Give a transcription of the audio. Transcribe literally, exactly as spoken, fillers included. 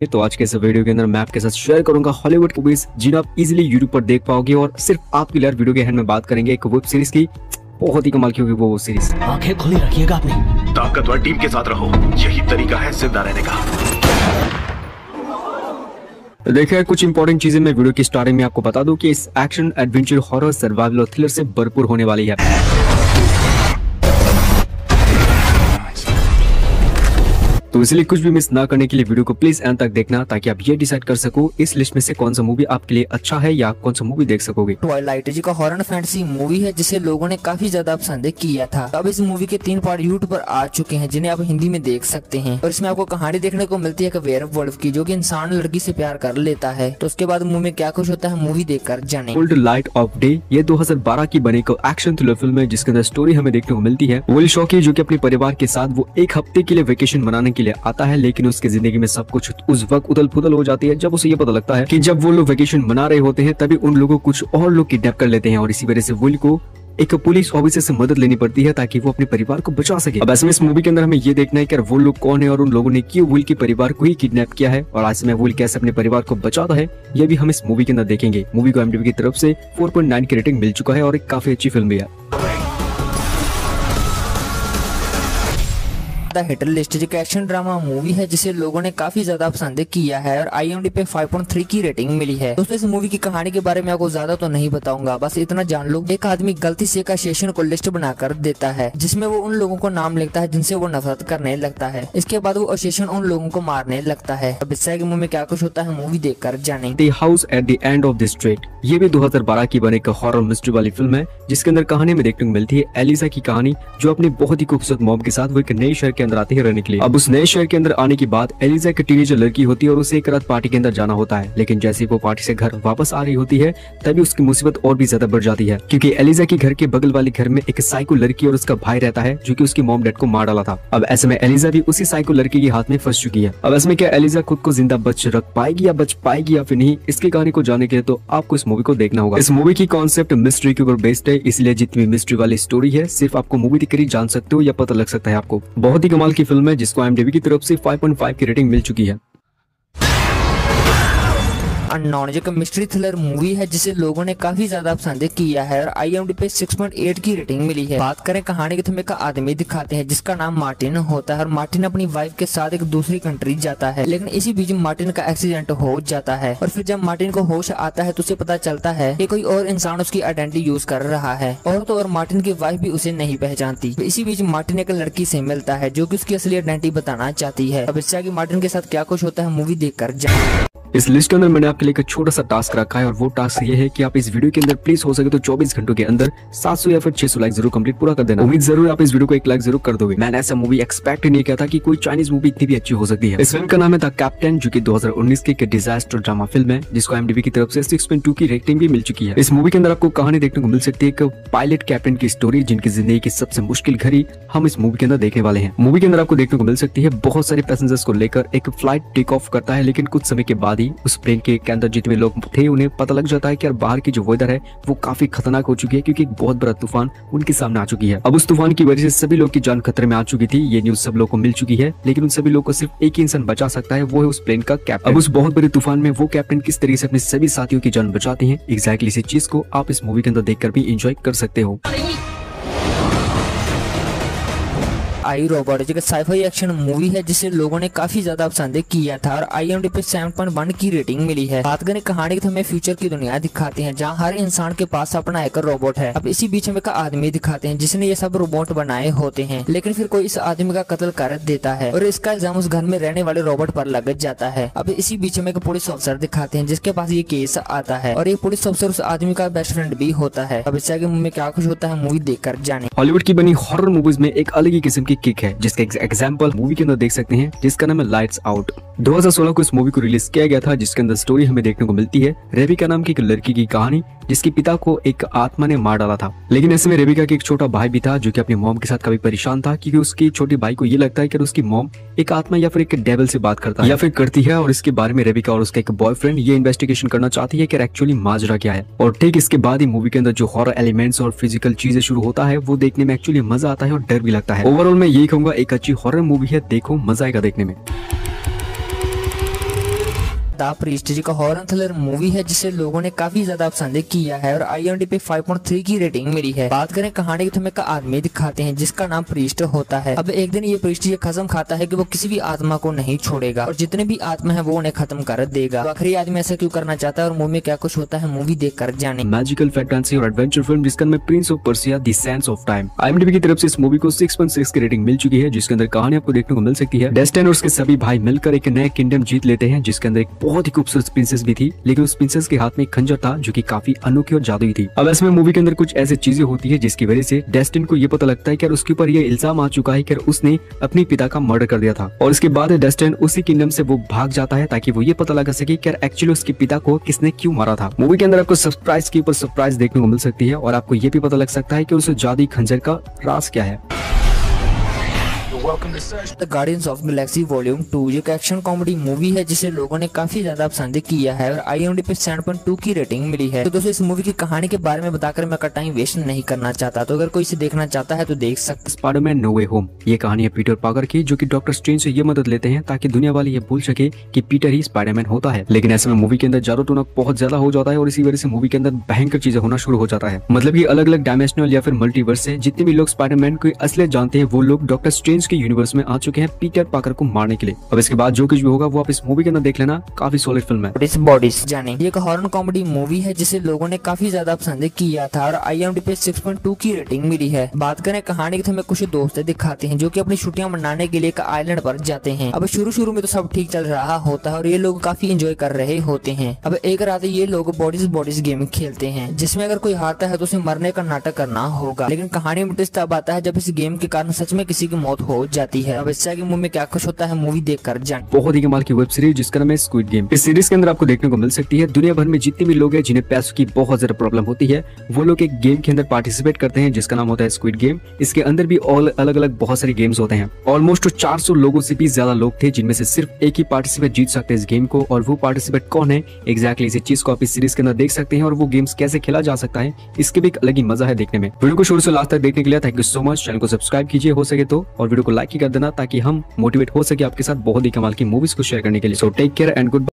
तो आज के इस वीडियो के अंदर मैं आपके साथ शेयर करूंगा हॉलीवुड मूवीज जिन्हें आप इजीली यूट्यूब पर देख पाओगे और सिर्फ आपके लिए वीडियो के एंड में बात करेंगे एक वेब सीरीज की। बहुत ही कमाल की होगी वो वेब सीरीज। आंखें खुली रखिएगा अपनी। ताकतवर टीम के साथ रहो, यही तरीका है जिंदा रहने का। देखिए कुछ इंपॉर्टेंट चीजें मैं वीडियो की स्टार्टिंग में आपको बता दूं कि इस एक्शन एडवेंचर हॉरर सर्वाइवल और थ्रिलर से भरपूर होने वाली है। तो इसलिए कुछ भी मिस ना करने के लिए वीडियो को प्लीज एंड तक देखना ताकि आप ये डिसाइड कर सको इस लिस्ट में से कौन सा मूवी आपके लिए अच्छा है या कौन सा मूवी देख सकोगे। ट्वाइलाइट जी का हॉरर फैंटेसी मूवी है जिसे लोगों ने काफी ज्यादा पसंद किया था। अब इस मूवी के तीन पार्ट यूट्यूब पर आ चुके हैं जिन्हें आप हिंदी में देख सकते हैं और इसमें आपको कहानी देखने को मिलती है वेयरवुल्फ की जो कि इंसान लड़की से प्यार कर लेता है। तो उसके बाद मूवी में क्या कुछ होता है मूवी देख कर जाने। कोल्ड लाइट ऑफ डे ये दो हज़ार बारह की बनी को एक्शन थ्रिलर फिल्म है जिसके अंदर स्टोरी हमें देखने को मिलती है विल शॉकी जो कि अपने परिवार के साथ वो एक हफ्ते के लिए वेकेशन मनाने के लिए आता है, लेकिन उसकी जिंदगी में सब कुछ उस वक्त उथल पुथल हो जाती है जब उसे ये पता लगता है कि जब वो लोग वेकेशन मना रहे होते हैं तभी उन लोगों को कुछ और लोग किडनैप कर लेते हैं और इसी वजह से विल को एक पुलिस ऑफिसर से मदद लेनी पड़ती है ताकि वो अपने परिवार को बचा सके। अब ऐसे में इस मूवी के अंदर हमें ये देखना है कि वो लोग कौन है और उन लोगों ने क्यों विल के परिवार को ही किडनैप किया है और ऐसे में विल कैसे अपने परिवार को बचाता है ये भी हम इस मूवी के अंदर देखेंगे। मूवी को एमडीबी की तरफ से फोर पॉइंट नाइन की रेटिंग मिल चुका है और एक काफी अच्छी फिल्म भी है। द हिटर लिस्ट एक एक्शन ड्रामा मूवी है जिसे लोगों ने काफी ज्यादा पसंद किया है और आईएमडी पे फाइव पॉइंट थ्री की रेटिंग मिली है। दोस्तों इस मूवी की कहानी के बारे में आपको ज्यादा तो नहीं बताऊंगा, बस इतना जान लो एक आदमी गलती से एक एसोसिएशन को लिस्ट बनाकर देता है जिसमें वो उन लोगों को नाम लिखता है जिनसे वो नफरत करने लगता है। इसके बाद वो एसोसिएशन उन लोगों को मारने लगता है। अब इस मूवी में क्या कुछ होता है मूवी देख कर जाने। The house at the end of the street ये भी दो हज़ार बारह की बने एक हॉरर मिस्ट्री वाली फिल्म है जिसके अंदर कहानी में देखने को मिलती है एलिसा की कहानी जो अपनी बहुत ही खूबसूरत मॉम के साथ वो एक नए शहर के अंदर आती है रहने के लिए। अब उस नए शहर के अंदर आने के बाद एलिजा एक टीनेजर लड़की होती है और उसे एक रात पार्टी के अंदर जाना होता है, लेकिन जैसे ही वो पार्टी से घर वापस आ रही होती है तभी उसकी मुसीबत और भी ज्यादा बढ़ जाती है क्योंकि एलिजा के घर के बगल वाले घर में एक साइको लड़की और उसका भाई रहता है जो कि उसकी मॉम डैड को मार डाला था। अब ऐसे में एलिजा भी उसी साइको लड़की के हाथ में फंस चुकी है। अब ऐसे में क्या एलिजा खुद को जिंदा बच रख पाएगी या बच पाएगी या फिर नहीं, इसकी कहानी को जानने के लिए तो आपको इस मूवी को देखना होगा। इस मूवी की कॉन्सेप्ट मिस्ट्री के ऊपर बेस्ड है, इसलिए जितनी मिस्ट्री वाली स्टोरी है सिर्फ आपको मूवी देखकर ही जान सकते हो या पता लग सकता है आपको। बहुत ही कमाल की फिल्म है जिसको आईएमडीबी की तरफ से फाइव पॉइंट फाइव की रेटिंग मिल चुकी है। अननोन जो मिस्ट्री थ्रिलर मूवी है जिसे लोगों ने काफी ज्यादा पसंद किया है और आईएमडी पे सिक्स पॉइंट एट की रेटिंग मिली है। बात करें कहानी की तो एक आदमी दिखाते हैं जिसका नाम मार्टिन होता है और मार्टिन अपनी वाइफ के साथ एक दूसरी कंट्री जाता है, लेकिन इसी बीच मार्टिन का एक्सीडेंट हो जाता है और फिर जब मार्टिन को होश आता है तो उसे पता चलता है कि कोई और इंसान उसकी आइडेंटिटी यूज कर रहा है और तो और मार्टिन की वाइफ भी उसे नहीं पहचानती। इसी बीच मार्टिन एक लड़की से मिलता है जो कि उसकी असली आइडेंटिटी बताना चाहती है। अब इससे आगे मार्टिन के साथ क्या कुछ होता है मूवी देख कर जाए। इस लिस्ट के अंदर मैंने आपके लिए एक छोटा सा टास्क रखा है और वो टास्क ये है कि आप इस वीडियो के अंदर प्लीज हो सके तो चौबीस घंटों के अंदर सात सौ या फिर छह सौ लाइक जरूर कंप्लीट पूरा कर देना। उम्मीद जरूर आप इस वीडियो को एक लाइक जरूर कर दोगे। मैंने ऐसा मूवी एक्सपेक्ट नहीं किया था कि कोई चाइनीज मूवी इतनी भी अच्छी हो सकती है। इस फिल्म का नाम है द कैप्टन जो कि दो हज़ार उन्नीस की एक डिजास्टर ड्रामा फिल्म है जिसको आईएमडीबी की तरफ से सिक्स पॉइंट टू की रेटिंग भी मिल चुकी है। इस मूवी के अंदर आपको कहानी देखने को मिल सकती है एक पायलट कैप्टन की स्टोरी जिनकी जिंदगी की सबसे मुश्किल घड़ी हम इस मूवी के अंदर देखने वाले हैं। मूवी के अंदर आपको देखने को मिल सकती है बहुत सारे पैसेंजर्स को लेकर एक फ्लाइट टेक ऑफ करता है, लेकिन कुछ समय के बाद ही उस प्लेन के के अंदर जितने लोग थे उन्हें पता लग जाता है कि यार बाहर की जो वेदर है वो काफी खतरनाक हो चुकी है क्योंकि एक बहुत बड़ा तूफान उनके सामने आ चुकी है। अब उस तूफान की वजह से सभी लोग की जान खतरे में आ चुकी थी। ये न्यूज सब लोग को मिल चुकी है, लेकिन उन सभी लोगों को सिर्फ एक ही इंसान बचा सकता है, वो है उस प्लेन का कैप्टन। अब उस बहुत बड़े तूफान में वो कैप्टन किस तरीके से अपने सभी साथियों की जान बचाते हैं एग्जैक्टली इसी चीज को आप इस मूवी के अंदर देखकर भी एंजॉय कर सकते हो। आई रोबोट जो साइफाई एक्शन मूवी है जिसे लोगों ने काफी ज्यादा पसंद किया था और आईएमडी पे सेवन पॉइंट वन की रेटिंग मिली है। बात करें कहानी की तो हमें फ्यूचर की दुनिया दिखाते हैं जहां हर इंसान के पास अपना एक रोबोट है। अब इसी बीच में एक आदमी दिखाते हैं जिसने ये सब रोबोट बनाए होते हैं, लेकिन फिर कोई इस आदमी का कत्ल कर देता है और इसका इल्जाम उस घर में रहने वाले रोबोट पर लग जाता है। अब इसी बीच में एक पुलिस ऑफिसर दिखाते हैं जिसके पास ये केस आता है और ये पुलिस ऑफिसर उस आदमी का बेस्ट फ्रेंड भी होता है। अब इससे आगे में क्या कुछ होता है मूवी देख कर जाने। हॉलीवुड की बनी हॉरर मूवीज में एक अलग ही किस्म की किक है जिसका एग्जाम्पल मूवी के अंदर देख सकते हैं जिसका नाम है लाइट्स आउट। दो हज़ार सोलह को इस मूवी को रिलीज किया गया था जिसके अंदर स्टोरी हमें देखने को मिलती है रेबिका नाम की एक लड़की की कहानी जिसके पिता को एक आत्मा ने मार डाला था, लेकिन ऐसे में रेबिका का एक छोटा भाई भी था जो कि अपनी मॉम के साथ काफी परेशान था क्योंकि उसकी छोटे भाई को ये लगता है कि उसकी मॉम एक आत्मा या फिर एक डेविल से बात करता है या फिर करती है और इसके बारे में रेबिका और उसका एक बॉयफ्रेंड ये इन्वेस्टिगेशन करना चाहती है कि एक्चुअली माजरा क्या है। और ठीक इसके बाद ही मूवी के अंदर जो हॉरर एलिमेंट्स और फिजिकल चीजें शुरू होता है वो देखने में एक्चुअली मजा आता है और डर भी लगता है। ओवरऑल मैं यही कहूंगा एक अच्छी हॉरर मूवी है, देखो मजा आएगा देखने में। द प्रीस्ट जी का हॉरर थ्रिलर मूवी है जिसे लोगों ने काफी ज्यादा पसंद किया है और आई एम डी पे फाइव पॉइंट थ्री की रेटिंग मिली है। बात करें कहानी की तो हमें एक आदमी दिखाते हैं जिसका नाम प्रीस्ट होता है। अब एक दिन ये प्रीस्ट ये कसम खाता है कि वो किसी भी आत्मा को नहीं छोड़ेगा और जितने भी आत्मा है वो उन्हें खत्म कर देगा। तो आखिरी आदमी ऐसा क्यों करना चाहता है और मूवी में क्या कुछ होता है मूवी देख कर जाने। मैजिकल फैंटेसी और एडवेंचर फिल्म जिसका नाम Prince of Persia the Sands of Time. I M D B की तरफ से इस मूवी को सिक्स पॉइंट सिक्स की रेटिंग मिल चुकी है जिसके अंदर कहानी आपको देखने को मिल सकती है। डेस्टिन और उसके सभी भाई मिलकर एक नया किंगडम जीत लेते हैं जिसके अंदर एक बहुत ही खूबसूरत प्रिंसेस भी थी, लेकिन उस प्रिंसेस के हाथ में एक खंजर था जो कि काफी अनोखी और जादुई थी। अब इसमें मूवी के अंदर कुछ ऐसी चीजें होती है जिसकी वजह से डेस्टिन को ये पता लगता है कि उसके ऊपर ये इल्जाम आ चुका है कि उसने अपने पिता का मर्डर कर दिया था और इसके बाद डेस्टिन उसी किंगडम से वो भाग जाता है ताकि वो ये पता लगा सके कि एक्चुअली उसके पिता को किसने क्यों मारा था। मूवी के अंदर आपको सरप्राइज के ऊपर सरप्राइज देखने को मिल सकती है और आपको ये भी पता लग सकता है कि उस जादुई खंजर का राज क्या है। The Guardians of Galaxy volume two एक एक्शन कॉमेडी मूवी है जिसे लोगों ने काफी ज्यादा पसंद किया है और आई एम डी पे सेवन पॉइंट टू की रेटिंग मिली है। तो दोस्तों इस मूवी की कहानी के बारे में बताकर मैं टाइम वेस्ट नहीं करना चाहता, तो अगर कोई इसे देखना चाहता है तो देख सकते। स्पाइडरमैन नो वे होम ये कहानी है पीटर पार्कर की जो कि डॉक्टर स्ट्रेंज से ये मदद लेते हैं ताकि दुनिया वाले ये भूल सके कि पीटर ही स्पाइडरमैन होता है। लेकिन ऐसे में मूवी के अंदर जादू टोना बहुत ज्यादा हो जाता है और इसी वजह से मूवी के अंदर भयंकर चीजें होना शुरू हो जाता है। मतलब ये अलग अलग डायमेंशनल या फिर मल्टीवर्स से जितने भी लोग स्पाइडरमैन को असलियत जानते हैं वो लोग डॉक्टर स्ट्रेंज के यूनिवर्स में आ चुके हैं पीटर पार्कर को मारने के लिए। अब इसके बाद जो कुछ भी होगा वो आप इस मूवी के अंदर देख लेना, काफी सॉलिड फिल्म है। इस बॉडीज जाने ये एक हॉरर कॉमेडी मूवी है जिसे लोगों ने काफी ज्यादा पसंद किया था और आई एम डी पे सिक्स पॉइंट टू की रेटिंग मिली है। बात करें कहानी की तो हमें कुछ दोस्त दिखाते हैं जो कि अपनी छुट्टियां मनाने के लिए एक आइलैंड पर जाते हैं। अब शुरू शुरू में तो सब ठीक चल रहा होता है और ये लोग काफी एंजॉय कर रहे होते हैं। अब एक रात ये लोग बॉडीज बॉडीज गेम खेलते हैं जिसमें अगर कोई हारता है तो उसे मरने का नाटक करना होगा। लेकिन कहानी में ट्विस्ट तब आता है जब इस गेम के कारण सच में किसी की मौत हो जाती है। अब इससे आगे मुंह में क्या कुछ होता है मूवी देखकर जान। बहुत ही कमाल की वेब सीरीज जिसका नाम है स्क्विड गेम। इस सीरीज के अंदर आपको देखने को मिल सकती है दुनिया भर में जितने भी लोग हैं जिन्हें पैसों की बहुत ज्यादा प्रॉब्लम होती है वो लोग एक गेम के अंदर पार्टिसिपेट करते हैं जिसका नाम होता है स्क्विड गेम। इसके अंदर भी ऑल अलग अलग बहुत सारे गेम्स होते हैं। ऑलमोस्ट चार सौ लोगों से भी ज्यादा लोग थे जिनमें से सिर्फ एक ही पार्टिसिपेट जीत सकते हैं इस गेम को, और वो पार्टिसिपेट कौन है एग्जैक्टली इस चीज को आप इस सीरीज के अंदर देख सकते हैं और वो गेम्स कैसे खेला जा सकता है इसके भी एक अलग ही मजा है देखने में। वीडियो को शुरू से लास्ट तक देखने के लिए thank you so much. Channel को सब्सक्राइब कीजिए हो सके तो, और वीडियो को लाइक ही कर देना ताकि हम मोटिवेट हो सके आपके साथ बहुत ही कमाल की मूवीज को शेयर करने के लिए। So take care and good bye.